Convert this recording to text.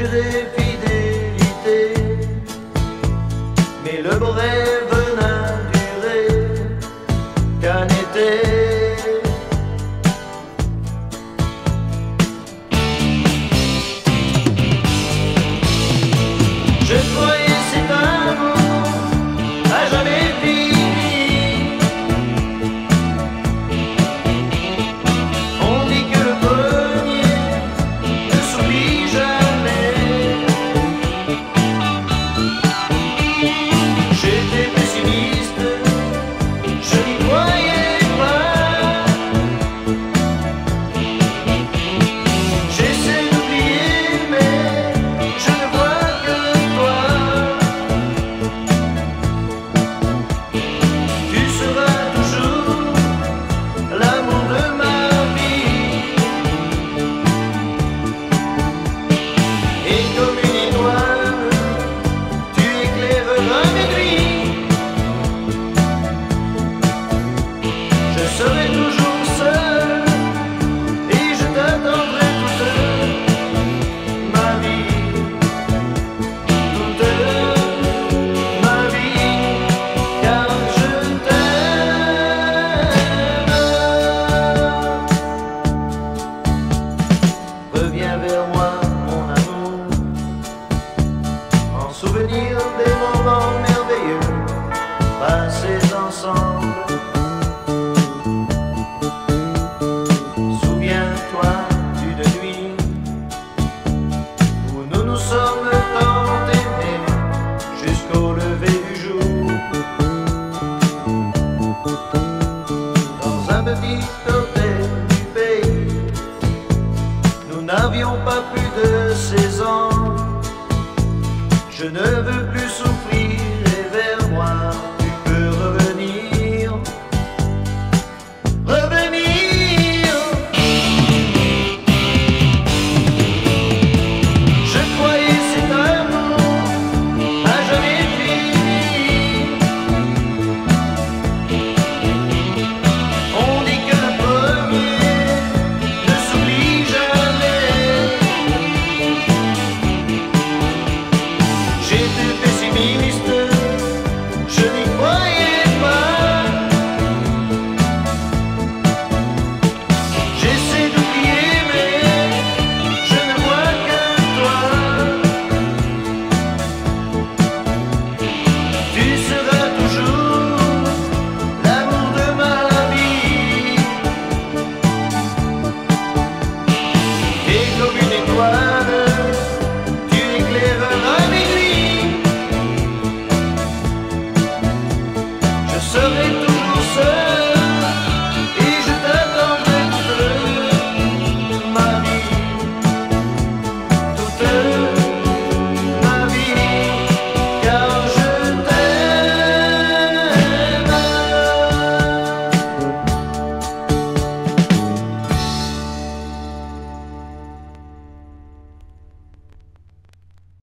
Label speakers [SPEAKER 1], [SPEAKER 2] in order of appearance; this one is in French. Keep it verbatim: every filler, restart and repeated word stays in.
[SPEAKER 1] juré fidélité, mais le beau rêve n'a duré qu'un été. Je croyais cet amour à jamais fini. On dit que le premier ne s'oublie jamais. J'étais pessimiste, je n'y croyais pas. J'essaie d'oublier mais je ne vois que toi. Tu seras toujours l'amour de ma vie. Et comme une étoile, tu éclaireras mes nuits. Je serai toujours seul et je t'attendrai toute ma vie. Toute ma vie, car je t'aime. Reviens vers moi, mon amour, en souvenir des moments merveilleux passés ensemble. Souviens-toi d'une nuit où nous nous sommes tant aimés jusqu'au lever du jour. Dans un petit hôtel du pays, nous n'avions pas plus de seize ans. Je ne veux